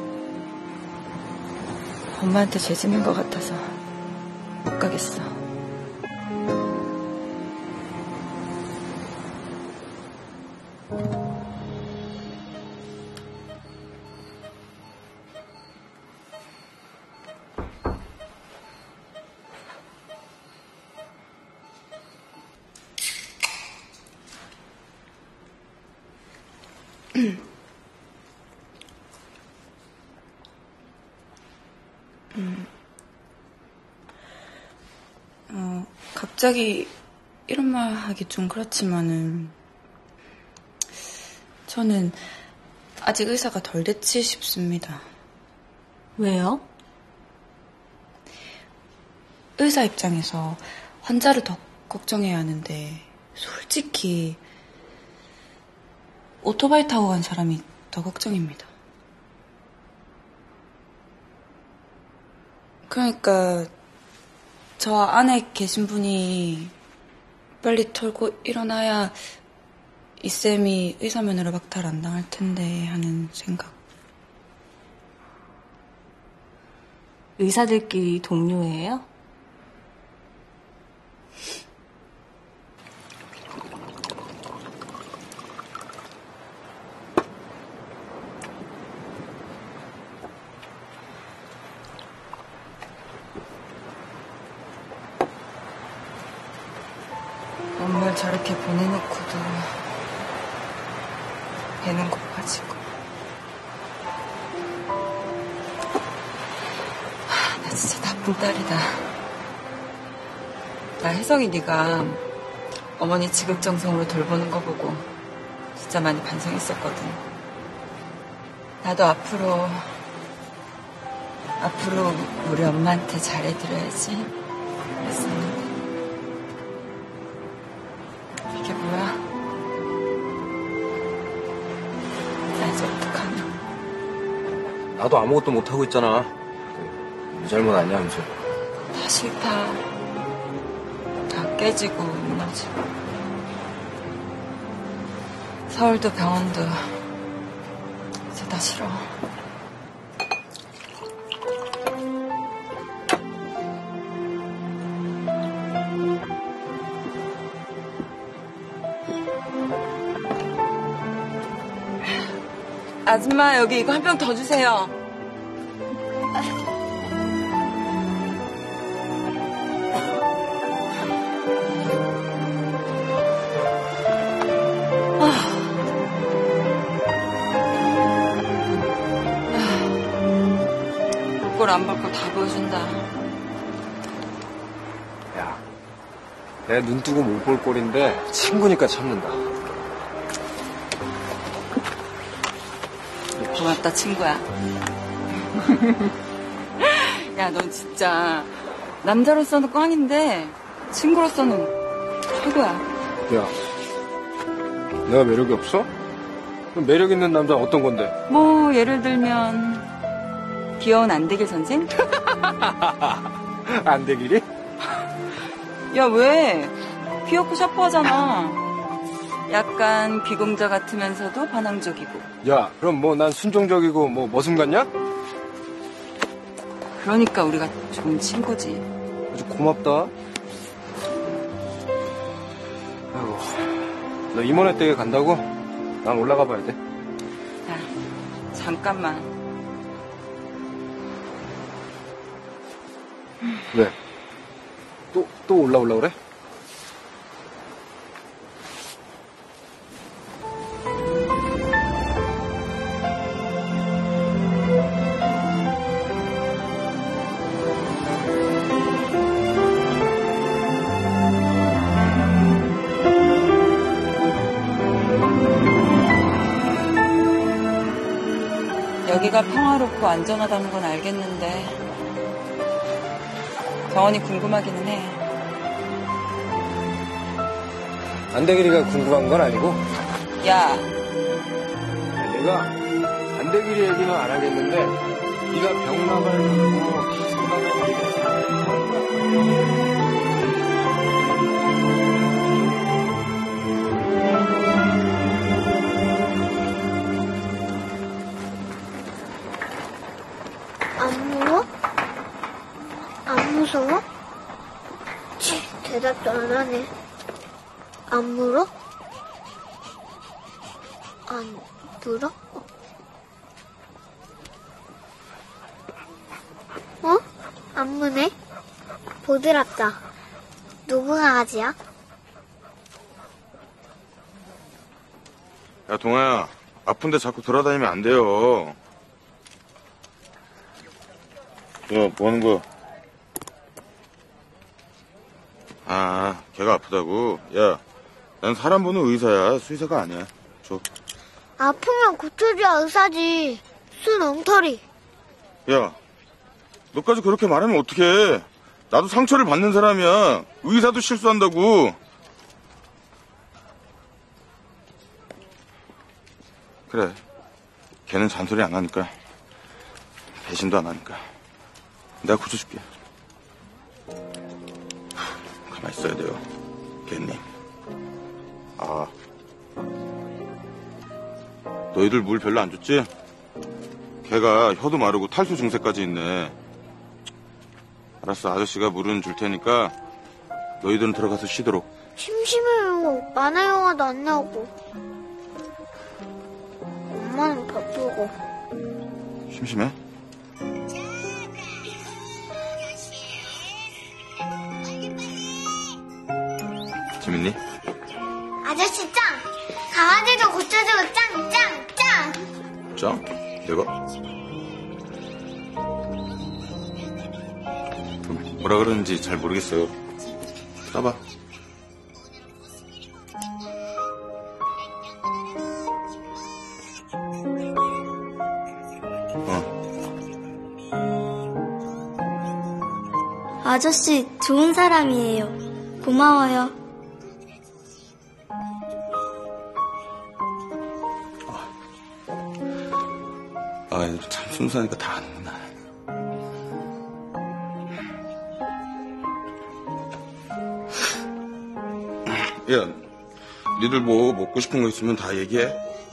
엄마한테 죄 짓는 것 같아서 못 가겠어. 갑자기 이런 말 하기 좀 그렇지만은 저는 아직 의사가 덜 됐지 싶습니다. 왜요? 의사 입장에서 환자를 더 걱정해야 하는데 솔직히 오토바이 타고 간 사람이 더 걱정입니다. 그러니까 저 안에 계신 분이 빨리 털고 일어나야 이 쌤이 의사면허로 박탈 안 당할 텐데 하는 생각. 의사들끼리 동료예요? 엄마를 저렇게 보내놓고도 배는 고파지고. 나 진짜 나쁜 딸이다. 나 혜성이 네가 어머니 지극정성으로 돌보는 거 보고 진짜 많이 반성했었거든. 나도 앞으로 우리 엄마한테 잘해드려야지 그랬었는데. 이게 뭐야? 나 이제 어떡하냐? 나도 아무것도 못하고 있잖아. 네 잘못 아니야, 은수. 다 싫다. 다 깨지고 무너지고. 서울도 병원도 이제 다 싫어. 아줌마, 여기 이거 한 병 더 주세요. 볼 안 볼 거 다 보여준다. 야, 내 눈 뜨고 못 볼 꼴인데 친구니까 참는다. 고맙다, 친구야. 야, 넌 진짜 남자로서는 꽝인데 친구로서는 최고야. 야, 내가 매력이 없어? 그럼 매력 있는 남자 어떤 건데? 뭐 예를 들면 귀여운 안대길 선생? 안대길이? 야, 왜? 귀엽고 샤프하잖아. 약간 비공자 같으면서도 반항적이고. 야, 그럼 뭐 난 순종적이고 뭐 머슴 같냐? 그러니까 우리가 좋은 친구지. 아주 고맙다. 아이고, 너 임원회 댁에 간다고? 난 올라가 봐야 돼. 야, 잠깐만. 왜? 또 올라오려고 그래? 여기가 평화롭고 안전하다는 건 알겠는데 정원이 궁금하기는 해. 안대길이가 궁금한 건 아니고? 야, 내가 안대길이 얘기는 안 하겠는데 네가 병남을 갖고 기승만을 얘기했어. 안 물어? 안 무서워? 치, 대답도 안 하네. 안 물어? 안 물어? 어? 안 무네? 보드랍다. 누구 강아지야? 야, 동아야. 아픈데 자꾸 돌아다니면 안 돼요. 야, 뭐 하는 거야? 아, 걔가 아프다고? 야, 난 사람 보는 의사야. 수의사가 아니야. 줘. 아프면 고쳐줘야 의사지. 순 엉터리. 야, 너까지 그렇게 말하면 어떡해. 나도 상처를 받는 사람이야. 의사도 실수한다고. 그래. 걔는 잔소리 안 하니까. 배신도 안 하니까. 내가 고쳐줄게. 가만히 있어야 돼요. 걔님. 아. 너희들 물 별로 안 줬지? 걔가 혀도 마르고 탈수 증세까지 있네. 알았어. 아저씨가 물은 줄 테니까 너희들은 들어가서 쉬도록. 심심해요. 만화 영화도 안 나오고. 엄마는 바쁘고. 심심해? 재밌니? 아저씨 짱! 강아지도 고쳐주고 짱! 짱! 짱! 짱? 내가? 뭐라 그러는지 잘 모르겠어요. 써봐. 아저씨 좋은 사람이에요. 고마워요. 아, 참 순수하니까 다 아는구나. 야, 니들 뭐 먹고 싶은 거 있으면 다 얘기해.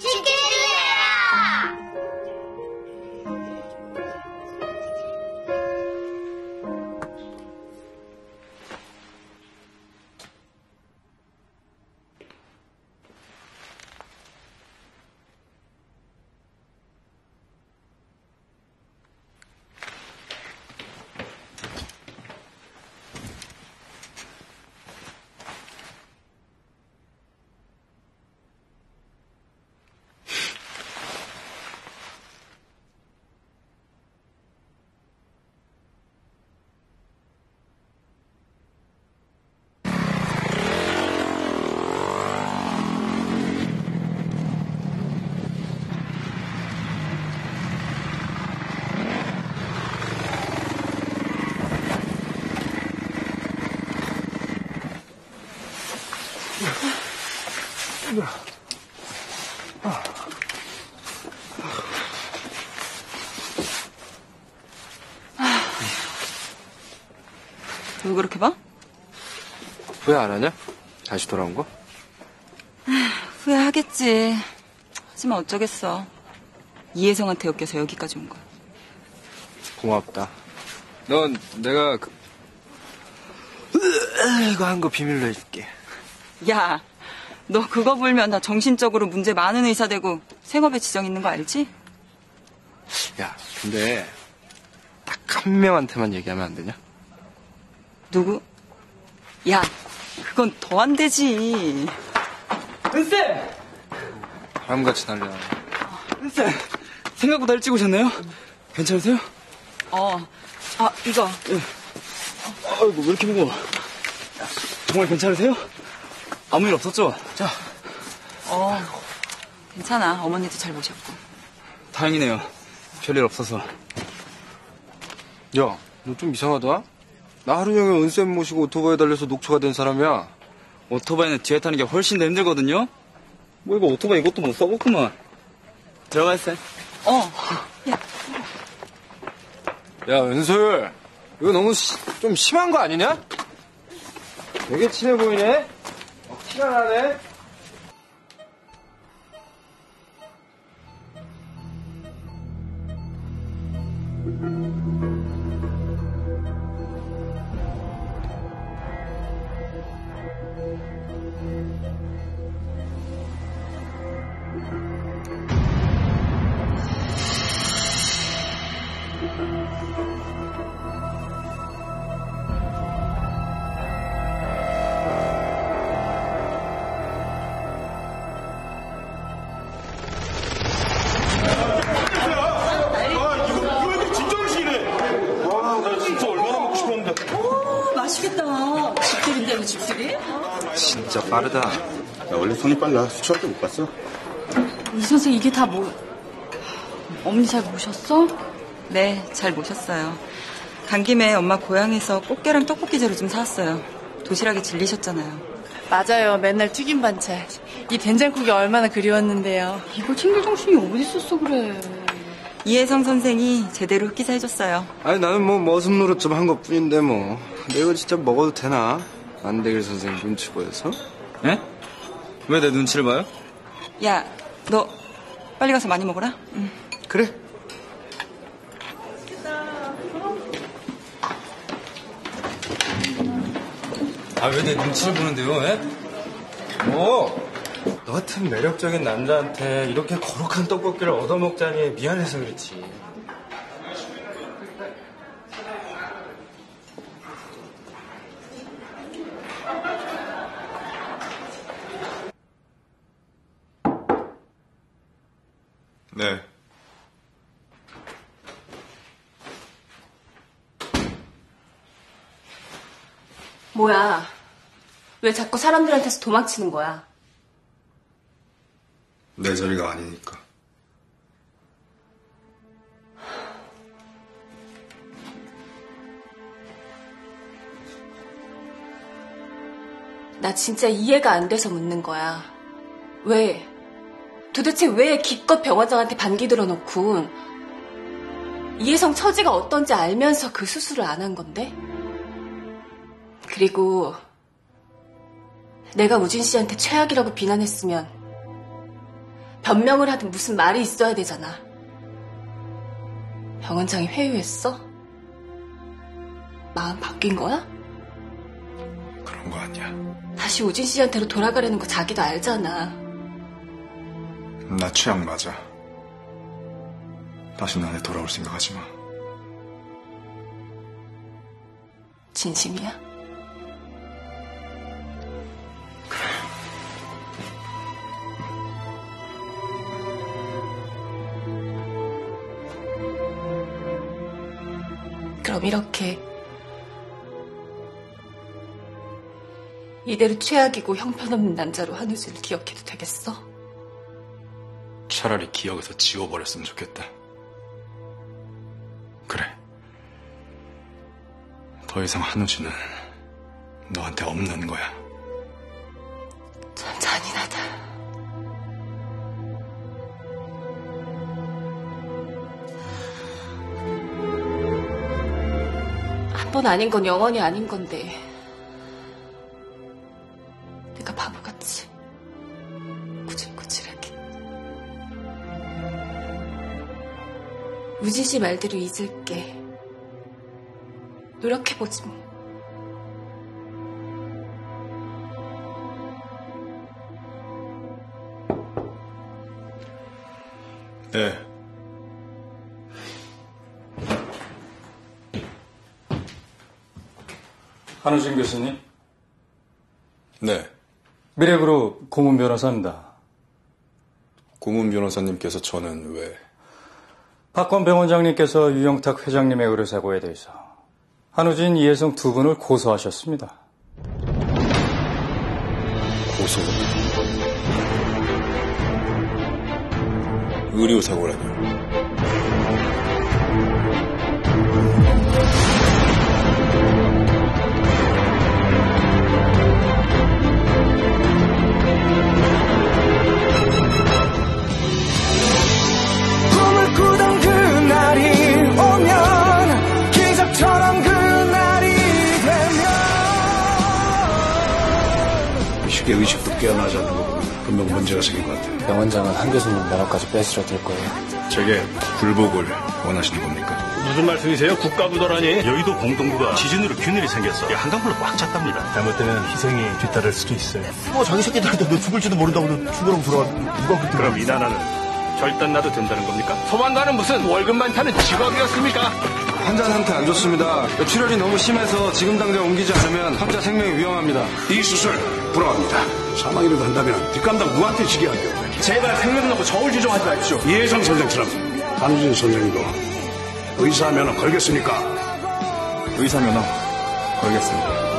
왜 그렇게 봐? 후회 안 하냐? 다시 돌아온 거? 그렇겠지. 하지만 어쩌겠어. 이혜성한테 엮여서 여기까지 온 거야. 고맙다. 넌 내가 이거 한 거 비밀로 해줄게. 야, 너 그거 불면 나 정신적으로 문제 많은 의사 되고 생업에 지장 있는 거 알지? 야, 근데 딱 한 명한테만 얘기하면 안 되냐? 누구? 야, 그건 더 안 되지. 은쌤! 바람같이 날려. 은쌤! 생각보다 일찍 오셨네요? 괜찮으세요? 이거. 아이고, 왜 이렇게 무거워? 정말 괜찮으세요? 아무 일 없었죠? 자. 괜찮아. 어머니도 잘 모셨고. 다행이네요. 별일 없어서. 야, 너 좀 이상하다? 나 하루 종일 은쌤 모시고 오토바이 달려서 녹초가 된 사람이야. 오토바이는 뒤에 타는 게 훨씬 더 힘들거든요? 뭐 이거 오토바이 이것도 못 써봤구만. 들어가 있어요. 야, 은솔. 이거 너무 좀 심한 거 아니냐? 되게 친해 보이네? 티가 나네? 맛있겠다. 집들인데 집들이? 진짜 빠르다. 나 원래 손이 빨라. 수초할 때 못 봤어. 이 선생 이게 다 뭐... 어머니 잘 모셨어? 네, 잘 모셨어요. 간 김에 엄마 고향에서 꽃게랑 떡볶이 재료 좀 사왔어요. 도시락이 질리셨잖아요. 맞아요. 맨날 튀김 반찬. 이 된장국이 얼마나 그리웠는데요. 이거 챙길 정신이 어디 있었어 그래. 이혜성 선생이 제대로 흑기사 해줬어요. 아니, 나는 뭐 머슴 노릇 좀 한 것 뿐인데 뭐. 근데 이거 진짜 먹어도 되나? 안대길 선생 눈치 보여서? 예? 왜 내 눈치를 봐요? 야, 너 빨리 가서 많이 먹어라. 그래. 아, 왜 내 눈치를 보는데요, 예? 뭐, 너 같은 매력적인 남자한테 이렇게 거룩한 떡볶이를 얻어먹자니 미안해서 그렇지. 네. 뭐야? 왜 자꾸 사람들한테서 도망치는 거야? 내 자리가 아니니까. 나 진짜 이해가 안 돼서 묻는 거야. 왜? 도대체 왜 기껏 병원장한테 반기 들어놓고 이혜성 처지가 어떤지 알면서 그 수술을 안 한 건데? 그리고 내가 우진 씨한테 최악이라고 비난했으면 변명을 하든 무슨 말이 있어야 되잖아. 병원장이 회유했어? 마음 바뀐 거야? 그런 거 아니야. 다시 우진 씨한테로 돌아가려는 거 자기도 알잖아. 나 취향 맞아. 다시 나한테 돌아올 생각하지 마. 진심이야? 그럼 이렇게 이대로 최악이고 형편없는 남자로 한우진을 기억해도 되겠어? 차라리 기억에서 지워버렸으면 좋겠다. 그래. 더 이상 한우진은 너한테 없는 거야. 참 잔인하다. 한 번 아닌 건 영원히 아닌 건데 내가 바보같이 구질구질 우진 씨 말대로 잊을게. 노력해보지 뭐. 네. 한우진 교수님? 네. 미래그룹 고문 변호사입니다. 고문 변호사님께서 저는 왜? 박권 병원장님께서 유영탁 회장님의 의료사고에 대해서 한우진, 이혜성 두 분을 고소하셨습니다. 고소? 의료사고라뇨? 꿈을 꾸던 그날이 오면 기적처럼 그날이 되면 쉽게 의식도 깨어나지 않는 거 보면 분명 문제가 생긴 것 같아요. 병원장은 한 교수님 면허까지 뺏으려 들 거예요. 제게 굴복을 원하시는 겁니까? 무슨 말씀이세요? 국가부도라니? 여의도 공동구가 지진으로 균열이 생겼어. 한강불로 꽉 찼답니다. 잘못되면 희생이 뒤따를 수도 있어요. 자기 새끼들한테 너 죽을지도 모른다고 죽으라고 들어와. 누가 그럼 이 나라는 절단 놔도 된다는 겁니까? 소방관은 무슨 월급만 타는 직업이었습니까? 환자 상태 안 좋습니다. 출혈이 너무 심해서 지금 당장 옮기지 않으면 환자 생명이 위험합니다. 이 수술 불허합니다. 사망이라도 한다면 뒷감당 누구한테 지게 하죠? 제발 생명 놓고 저울 지정하지 마십시오. 이혜성 선생처럼 한우진 선생도 의사 면허 걸겠습니까? 의사 면허 걸겠습니다.